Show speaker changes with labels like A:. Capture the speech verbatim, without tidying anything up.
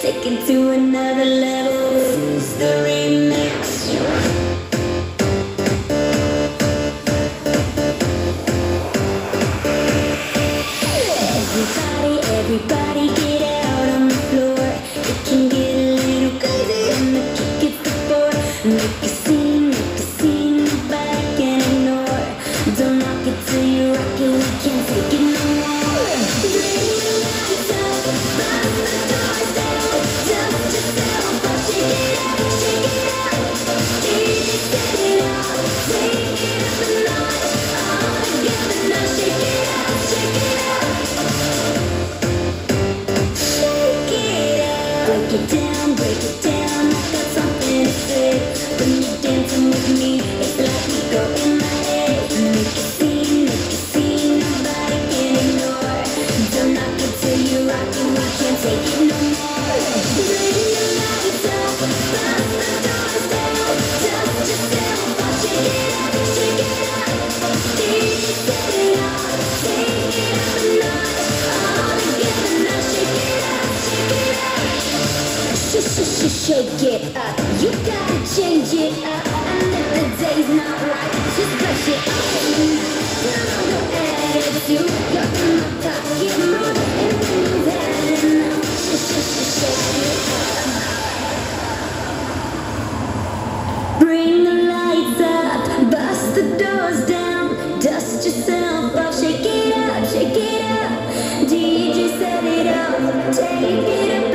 A: take it to another level. This is the remix. Everybody, everybody get out on the floor. It can get a little crazy when the kick hits the floor. Make a scene, make a scene, nobody can ignore. Don't knock it till you rock it, we can't take it no more. Bring the lights up, bust the doors down. Dust yourself up, shake it up, shake it up. D J set it up, take it up a notch. All together now, shake it up, shake it up. Break it down, break it down, I got something to say. When you're dancing with me, it's like we go in my head. Make a scene, make a scene, nobody can ignore. Don't knock it till you rock it, we can't take it no more. Bring the lights up, bust the doors down. Dust yourself off, shake it up, shake it up. D J set it up, take it up a notch. All together now, shake it up, shake it up. Shake it up, you gotta change it up. And if the day's not right, just brush it off. Don't go attitude, you're in my pocket mood. And when you've had enough, shake it up. Bring the lights up, bust the doors down. Dust yourself off, shake it up, shake it up. D J set it up, take it up.